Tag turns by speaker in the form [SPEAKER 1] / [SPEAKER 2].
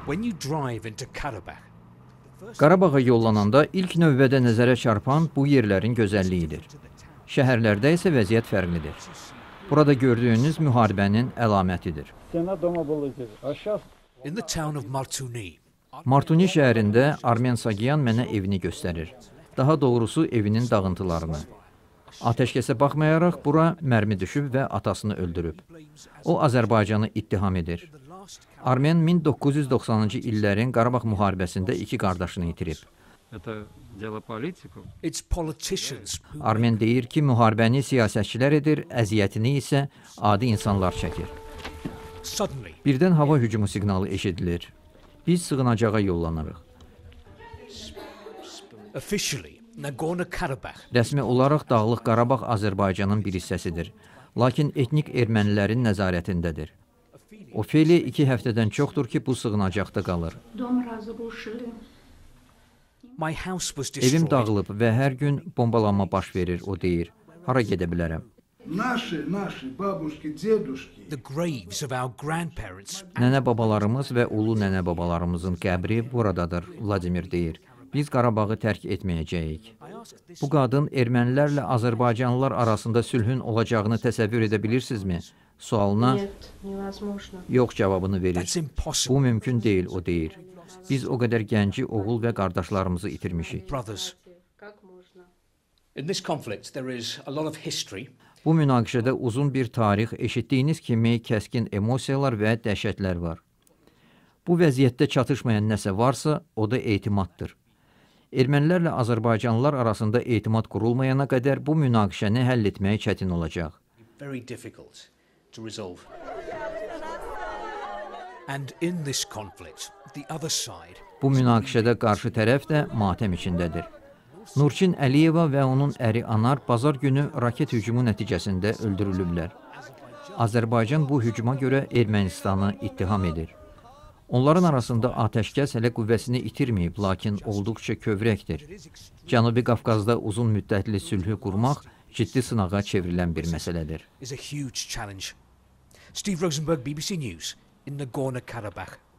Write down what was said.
[SPEAKER 1] When you drive into Karabakh,
[SPEAKER 2] Qarabağa yollananda ilk növbədə nəzərə çarpan bu yerlərin gözəlliyidir. Şəhərlərdə isə vəziyyət fərqlidir. Burada gördüyünüz müharibənin əlamətidir.
[SPEAKER 1] in the town of Martuni,
[SPEAKER 2] Martuni şəhərində Armen Sagyan mənə evini göstərir. Daha doğrusu evinin dağıntılarını. Ateşkəsə baxmayaraq bura mərmi düşüb və atasını öldürüb. O Azərbaycanı ittiham edir. Armen 1990-cı illərin Qarabağ müharibəsində 2 qardaşını itirib.
[SPEAKER 1] it's politicians who
[SPEAKER 2] Armen deyir ki, müharibəni siyasətçilər edir, əziyyətini isə adi insanlar çəkir.
[SPEAKER 1] suddenly,
[SPEAKER 2] Birdən hava hücumu siqnalı eşidilir. Biz sığınacağa yollanırıq.
[SPEAKER 1] officially, Nagorno-Karabakh
[SPEAKER 2] Rəsmi olaraq Dağlıq Qarabağ Azərbaycanın bir hissəsidir. Lakin etnik ermənilərin nəzarətindədir. Ofeli 2 həftədən çoxdur ki, bu sığınacaqda qalır.
[SPEAKER 3] Дом разрушили.
[SPEAKER 1] my house was
[SPEAKER 2] Evim
[SPEAKER 1] destroyed.
[SPEAKER 2] dağılıb və hər gün bombalanma baş verir, o deyir. Hara gedə bilərəm?
[SPEAKER 4] Наши бабушки, дедушки.
[SPEAKER 1] The graves of our grandparents
[SPEAKER 2] Nənə babalarımız və ulu nənə babalarımızın qəbri buradadır, Vladimir deyir. Biz Qarabağı tərk etməyəcəyik. Bu qadın ermənilərlə Azərbaycanlılar arasında sülhün olacağını təsəvvür edə bilirsinizmi? Sualına
[SPEAKER 3] Нет, невозможно.
[SPEAKER 2] yox cavabını verir.
[SPEAKER 1] That's impossible.
[SPEAKER 2] Bu mümkün deyil, o deyir. Biz o qədər gənci oğul və qardaşlarımızı itirmişik.
[SPEAKER 1] Brothers.
[SPEAKER 3] Как можно?
[SPEAKER 1] In this conflict, there is a lot of history,
[SPEAKER 2] Bu münaqişədə uzun bir tarix, eşitdiyiniz kimi kəskin emosiyalar və dəhşətlər var. Bu vəziyyətdə çatışmayan nəsə varsa, o da etimaddır. Ermənilərlə Azərbaycanlılar arasında etimad qurulmayana qədər bu münaqişəni həll etmək çətin olacaq.
[SPEAKER 1] very difficult to resolve. And in this conflict, the other side
[SPEAKER 2] Bu münaqişədə qarşı tərəf də matəm içindədir. Nurçin Əliyeva və onun əri Anar bazar günü raket hücumu nəticəsində öldürülüblər. Azərbaycan bu hücuma görə Ermənistanı ittiham edir. Onların arasında atəşkəs hələ qüvvəsini itirməyib, lakin olduqca kövrəkdir. Cənubi Qafqazda uzun müddətli sülhü qurmaq ciddi sınağa çevrilən bir məsələdir.
[SPEAKER 1] is a huge challenge. Steve Rosenberg, BBC News, in Nagorno-Karabakh.